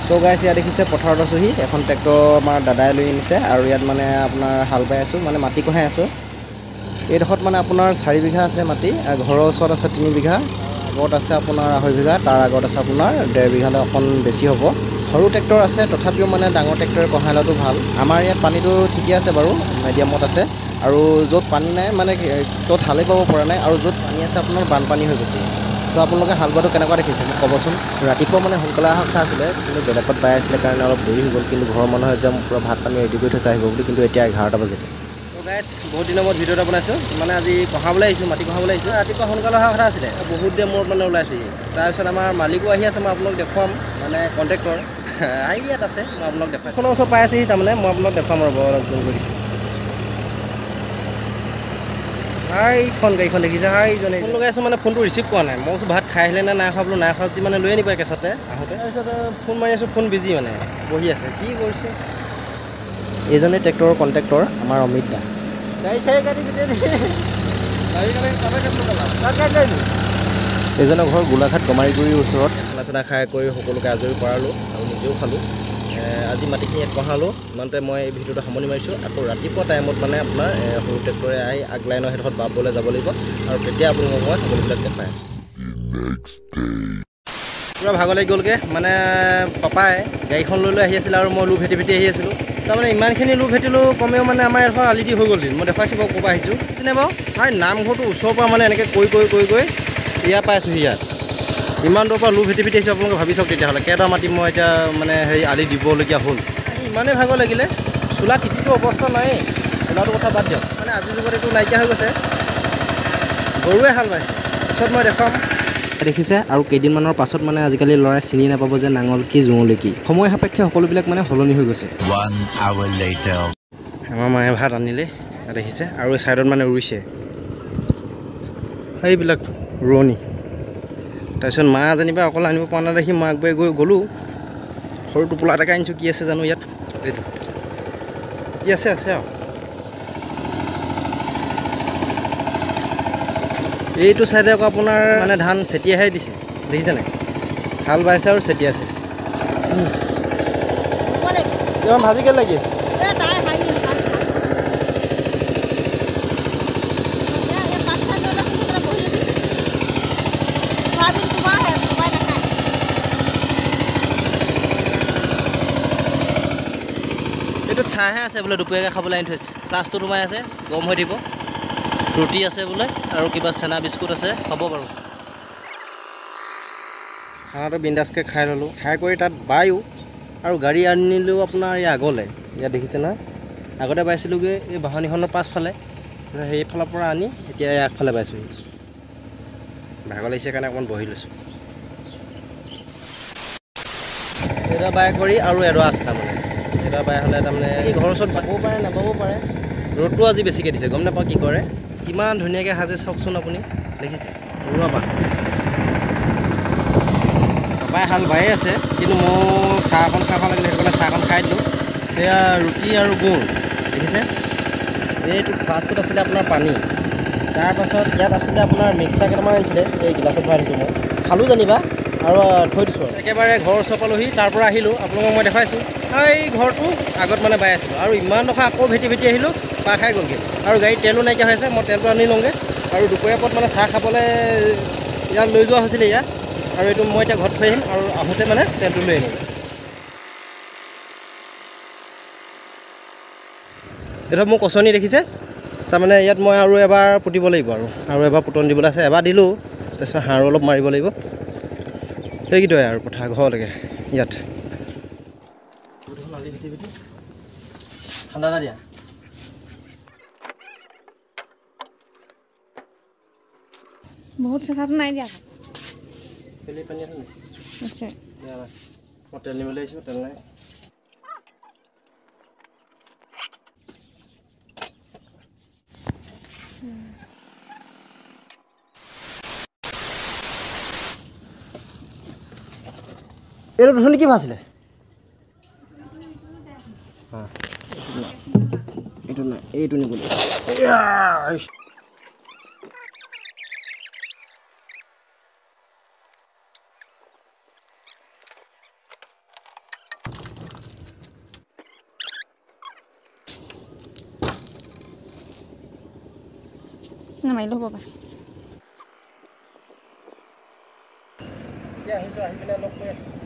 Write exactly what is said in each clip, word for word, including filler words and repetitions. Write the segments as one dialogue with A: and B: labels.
A: তো গাইছ ইয়াত দেখিছে পথাৰত আছোহি এখন ট্ৰেক্টৰ আমাৰ দাদাই লৈ আনিছে আৰু ইয়াত মানে আপোনাৰ হাল বাই আছোঁ মানে মাটি কঢ়াই আছোঁ এইডোখৰত মানে আপোনাৰ চাৰি বিঘা আছে মাটি আৰু ঘৰৰ ওচৰত আছে তিনি বিঘা আগত আছে আপোনাৰ আঢ়ৈ বিঘা তাৰ আগত আছে আপোনাৰ ডেৰ বিঘালৈ অকণ বেছি হ'ব সৰু ট্ৰেক্টৰ আছে তথাপিও মানে ডাঙৰ ট্ৰেক্টৰে কঢ়াই লোৱাটো ভাল আমাৰ ইয়াত পানীটো ঠিকে আছে বাৰু মিডিয়ামত আছে আৰু য'ত পানী নাই মানে ত'ত হালেই পাব পৰা নাই আৰু য'ত পানী আছে আপোনাৰ বানপানী হৈ গৈছে তো আপোনালোকে হাল বোৱাটো কেনেকুৱা দেখিছে মোক ক'বচোন ৰাতিপুৱা মানে সোনকালে অহা কথা আছিলে কিন্তু বেলেগত বাই আছিলে কাৰণে অলপ দেৰি হৈ গ'ল কিন্তু ঘৰৰ মানুহে একদম পূৰা ভাত পানী ৰেডি কৰি থৈছে আহিব বুলি কিন্তু এতিয়া এঘাৰটা বাজিলে তো গাইছ বহুত দিনৰ মূৰত ভিডিঅ' এটা বনাইছোঁ মানে আজি কঢ়াবলৈ আহিছোঁ মাটি কঢ়াবলৈ আহিছোঁ ৰাতিপুৱা সোনকালে অহা কথা আছিলে বহুত দেৰি মূৰত মানে ওলাইছেহি তাৰপিছত আমাৰ মালিকো আহি আছে মই আপোনালোক দেখুৱাম মানে কণ্ট্ৰেক্টৰ আহি ইয়াত আছে মই আপোনালোক দেখুৱাম এখনৰ ওচৰত পাই আছেহি তাৰমানে মই আপোনালোক দেখুৱাম ৰ'ব অলপ জোৰ কৰি দিছোঁ হাইখন গাড়ীখন দেখিছে হাইজনে ফোন লগাই আছোঁ মানে ফোনটো ৰিচিভ কৰা নাই মই কৈছোঁ ভাত খাই আহিলে নে নাই খোৱা বোলো নাই খোৱা যদি মানে লৈ আনিব কেঁচাতে আহোঁতে তাৰপিছত ফোন মাৰি আছোঁ ফোন বিজি মানে বহি আছে কি কৰিছে এইজনে ট্ৰেক্টৰৰ কণ্ট্ৰেক্টৰ আমাৰ অমিত দা গাড়ী চাৰি গাড়ী গোটেই এইজনৰ ঘৰ গোলাঘাট কমাৰীগুৰিৰ ওচৰত খানা চানা খাই কৰি সকলোকে আজৰি কৰালোঁ আৰু নিজেও খালোঁ আজি মাটিখিনি ইয়াত কঢ়ালোঁ ইমানতে মই এই ভিডিঅ'টো সামৰণি মাৰিছোঁ আকৌ ৰাতিপুৱা টাইমত মানে আপোনাৰ সৰু ট্ৰেক্টৰে আহি আগলাইনৰ সেইডোখৰত বাবলৈ যাব লাগিব আৰু তেতিয়া আপোনালোকক মই সকলোবিলাক দেখাই আছোঁ পূৰা ভাগৰ লাগি গ'লগৈ মানে পাপাই গাড়ীখন লৈ লৈ আহি আছিলে আৰু মই লো ভেটি ভেটি আহি আছিলোঁ তাৰমানে ইমানখিনি লো ভেটিলোঁ কমেও মানে আমাৰ এডোখৰ আলি দি হৈ গ'ল দিন মই দেখুৱাইছোঁ বাৰু ক'ৰ পৰা আহিছোঁ চিনে বাৰু হয় নামঘৰটো ওচৰৰ পৰা মানে এনেকৈ কৈ কৈ কৈ কৈ ইয়াৰ পাই আছোঁহি ইয়াত ইমান দূৰৰ পৰা লো ভেটি ভেটি আহিছোঁ আপোনালোকে ভাবি চাওক তেতিয়াহ'লে কেইটা মাটি মই এতিয়া মানে হেৰি আলি দিবলগীয়া হ'ল ইমানেই ভাগৰ লাগিলে চোলা তিতিটো অৱস্থা নাই চোলাটোৰ কথা বাদ দিয়ক মানে আজিৰ যুগত এইটো নাইকিয়া হৈ গৈছে গৰুৱে হাল বাইছে পিছত মই দেখুৱাম দেখিছে আৰু কেইদিনমানৰ পাছত মানে আজিকালি ল'ৰাই চিনি নাপাব যে নাঙল কি জোঙলি কি সময় সাপেক্ষে সকলোবিলাক মানে সলনি হৈ গৈছে আমাৰ মায়ে ভাত আনিলে দেখিছে আৰু এই ছাইডত মানে ৰুইছে সেইবিলাক ৰোৱনি তাৰপিছত মা যেনিবা অকল আনিব পৰা নাই দেখি মই আগবাঢ়ি গৈ গ'লোঁ সৰু টোপোলা এটাকে আনিছোঁ কি আছে জানো ইয়াত এইটো কি আছে আছে আৰু এইটো চাইডে আকৌ আপোনাৰ মানে ধান চেটিয়াহে দিছে দেখিছে নাই হাল বাইছে আৰু চেটিয়াইছে কিমান ভাজি কেলে লাগি আছে এইটো চাহহে আছে বোলে দুপৰীয়াকৈ খাবলৈ আনি থৈছে ক্লাছটো সোমাই আছে গৰম হৈ দিব ৰুটি আছে বোলে আৰু কিবা চেনা বিস্কুট আছে হ'ব বাৰু খানাটো বিন্দাছকৈ খাই ল'লোঁ খাই কৰি তাত বাইও আৰু গাড়ী আনিলেও আপোনাৰ এই আগলৈ ইয়াত দেখিছে না আগতে বাইছিলোঁগৈ এই বাহনীখনৰ পাছফালে সেইফালৰ পৰা আনি এতিয়া এই আগফালে বাইছোঁহি ভাগৰ লাগিছে কাৰণে অকণমান বহি লৈছোঁ এটা বাই কৰি আৰু এডৰা আছে তাৰমানে এটা বাই হ'লে তাৰমানে এই ঘৰৰ ওচৰত বাবও পাৰে নাবাবও পাৰে ৰ'দটো আজি বেছিকৈ দিছে গম নাপাওঁ কি কৰে কিমান ধুনীয়াকৈ সাজে চাওকচোন আপুনি দেখিছে ৰুৱা বাহ পাপাই হাল বায়ে আছে কিন্তু মোৰ চাহ অকণ খাব লাগিলে সেইটো কাৰণে চাহকণ খাই দিলোঁ সেয়া ৰুটি আৰু গুড় দেখিছে এইটো ফাৰ্ষ্টটোত আছিলে আপোনাৰ পানী তাৰপাছত ইয়াত আছিলে আপোনাৰ মিক্সাৰ কেইটামান আনিছিলে এই গিলাচত ভৰাই দিছোঁ মই খালোঁ যেনিবা আৰু থৈ দিছোঁ একেবাৰে ঘৰ ওচৰ পালোহি তাৰ পৰা আহিলোঁ আপোনালোকক মই দেখুৱাইছোঁ এই ঘৰটো আগত মানে বাই আছিলোঁ আৰু ইমান ডোখৰ আকৌ ভেটি ভেটি আহিলোঁ পাৰ খাই গ'লগৈ আৰু গাড়ীত তেলো নাইকিয়া হৈ আছে মই তেলটো আনি লওঁগৈ আৰু দুপৰীয়া পৰত মানে চাহ খাবলৈ ইয়াত লৈ যোৱা হৈছিলে ইয়াত আৰু এইটো মই এতিয়া ঘৰত থৈ আহিম আৰু আহোঁতে মানে তেলটো লৈ আনিম এইটো মোৰ কচনি দেখিছে তাৰমানে ইয়াত মই আৰু এবাৰ পুতিব লাগিব আৰু আৰু এবাৰ পুতন দিবলৈ আছে এবাৰ দিলোঁ তাৰপিছত সাৰো অলপ মাৰিব লাগিব সেইকেইটাই আৰু কথা ঘৰলৈকে ইয়াত ঠাণ্ডা না দিয়া
B: বহুত চেঁচাটো নাই দিয়া
A: তেলি পানী আছে নি
B: আছে
A: মই তেল নিবলৈ আহিছোঁ তেল নাই এইটো ধুনি কি ভাজিলে এইটো নাই এইটো নিবলৈ
B: নামাৰিলেও হ'ব পাৰে
A: এতিয়া আহিছোঁ আহি পিনে লগ কৰি আছোঁ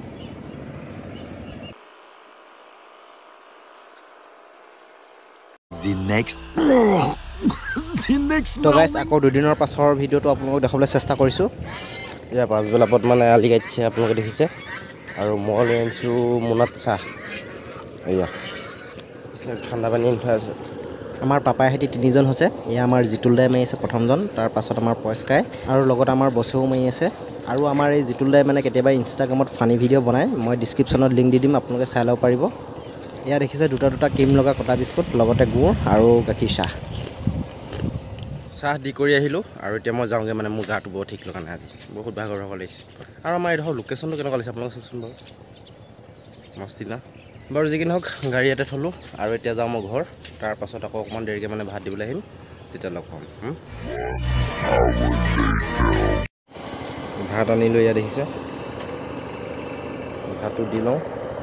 C: The next The next
A: তো গাইছ আকৌ দুদিনৰ পাছৰ ভিডিঅ'টো আপোনালোকক দেখাবলৈ চেষ্টা কৰিছোঁ এয়া পাছবেলা পথ মানে আলি কাটিছে আপোনালোকে দেখিছে আৰু মই লৈ আনিছোঁ মোনাত চাহ এয়া ঠাণ্ডা পানী উঠাই আছে আমাৰ পাপাই সৈতে তিনিজন হৈছে এয়া আমাৰ জিতুল দাই মাৰি আছে প্ৰথমজন তাৰ পাছত আমাৰ পয়স্কাই আৰু লগত আমাৰ বছেও মাৰি আছে আৰু আমাৰ এই জিতুল দাই মানে কেতিয়াবা ইনষ্টাগ্ৰামত ফানি ভিডিঅ' বনায় মই ডিছক্ৰিপশ্যনত লিংক দি দিম আপোনালোকে চাই ল'ব পাৰিব এয়া দেখিছে দুটা দুটা ক্ৰীম লগা কটা বিস্কুট লগতে গুড় আৰু গাখীৰ চাহ চাহ দি কৰি আহিলোঁ আৰু এতিয়া মই যাওঁগৈ মানে মোৰ গাটো বৰ ঠিক লগা নাই আজি বহুত ভাগৰ ভাগৰ লাগিছে আৰু আমাৰ এইডোখৰ লোকেশ্যনটো কেনেকুৱা লাগিছে আপোনালোকে চাওকচোন বাৰু মস্তি না বাৰু যি কি নহওক গাড়ী ইয়াতে থ'লোঁ আৰু এতিয়া যাওঁ মই ঘৰ তাৰ পাছত আকৌ অকণমান দেৰিকৈ মানে ভাত দিবলৈ আহিম তেতিয়া লগ পাম ভাত আনিলোঁ ইয়াত দেখিছে ভাতটো দি লওঁ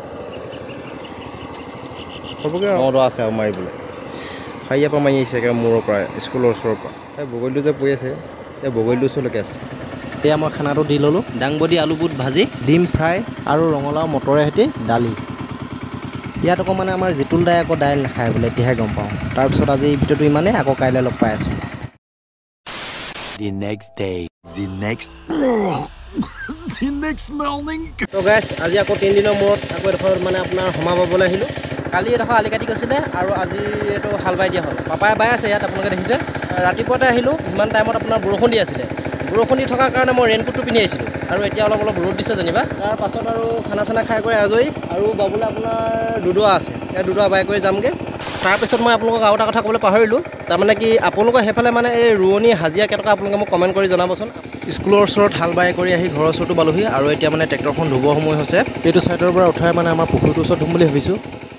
A: হ'বগৈ আৰু আছে আৰু মাৰিবলৈ খাইয়াৰ পৰা মাৰি আহিছে একেবাৰে মূৰৰ পৰা স্কুলৰ ওচৰৰ পৰা এই বগলীটো যে পৰি আছে এই বগলীটোৰ ওচৰলৈকে আছে এতিয়া মই খানাটো দি ল'লোঁ দাংবডি আলু বুট ভাজি ডিম ফ্ৰাই আৰু ৰঙালাও মটৰে সৈতে দালি ইয়াত আকৌ মানে আমাৰ জিতুল দাই আকৌ দাইল নাখায় বোলে এতিয়াহে গম পাওঁ তাৰপিছত আজি এই ভিডিঅ'টো ইমানেই আকৌ কাইলৈ লগ পাই আছোঁ
C: The next day The next The next morning
A: তো গাইছ আজি আকৌ তিনিদিনৰ মূৰত আকৌ এডোখৰ মানে আপোনাৰ সমা পাবলৈ আহিলোঁ কালি এডোখৰ আলি কাটি গৈছিলে আৰু আজি এইটো হাল বাই দিয়া হ'ল পাপাই বাই আছে ইয়াত আপোনালোকে দেখিছে ৰাতিপুৱাতে আহিলোঁ ইমান টাইমত আপোনাৰ বৰষুণ দি আছিলে বৰষুণ দি থকাৰ কাৰণে মই ৰেইনকোটটো পিন্ধি আহিছিলোঁ আৰু এতিয়া অলপ অলপ ৰ'দ দিছে যেনিবা তাৰ পাছত আৰু খানা চানা খাই কৰি আজৰি আৰু বাবুলে আপোনাৰ দুডুৱা আছে এই দুডুৱা বাই কৰি যামগৈ তাৰপিছত মই আপোনালোকক আৰু এটা কথা ক'বলৈ পাহৰিলোঁ তাৰমানে কি আপোনালোকৰ সেইফালে মানে এই ৰোৱনী হাজিৰা কেইটকা আপোনালোকে মোক কমেণ্ট কৰি জনাবচোন স্কুলৰ ওচৰত হাল বাই কৰি আহি ঘৰৰ ওচৰতো পালোহি আৰু এতিয়া মানে ট্ৰেক্টৰখন ধুবৰ সময় হৈছে এইটো ছাইডৰ পৰা উঠাই মানে আমাৰ পুখুৰীটোৰ ওচৰত ধুম বুলি ভাবিছোঁ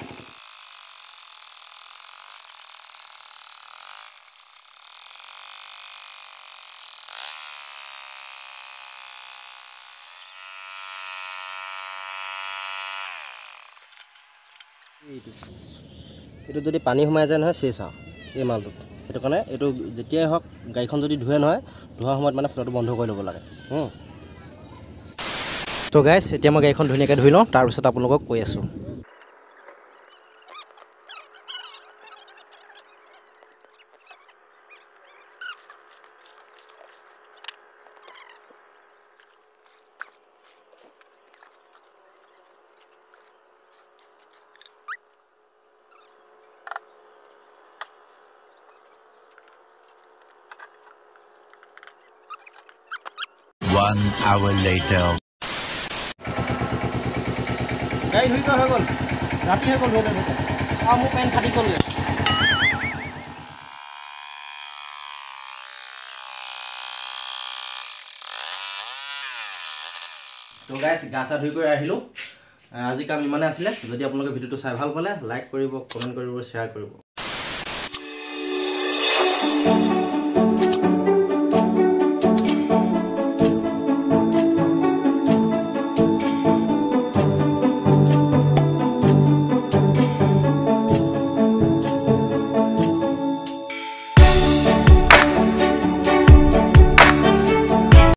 A: এইটো যদি পানী সোমাই যায় নহয় চেচ আৰু এই মালটোত সেইটো কাৰণে এইটো যেতিয়াই হওক গাড়ীখন যদি ধুৱে নহয় ধোৱাৰ সময়ত মানে ফুটাটো বন্ধ কৰি ল'ব লাগে তো গাইছ এতিয়া মই গাড়ীখন ধুনীয়াকৈ ধুই লওঁ তাৰপিছত আপোনালোকক কৈ আছোঁ
C: One hour later
A: গাড়ী ধুই হৈ গ'ল ৰাতি হৈ গ'ল ধুওঁতে ধুওঁতে আৰু মোৰ পেণ্ট ফাটি গ'লগৈ তো গাইছ গা চা ধুই কৰি আহিলোঁ আজি কাম ইমানে আছিলে যদি আপোনালোকে ভিডিঅ'টো চাই ভাল পালে লাইক কৰিব কমেণ্ট কৰিব শ্বেয়াৰ কৰিব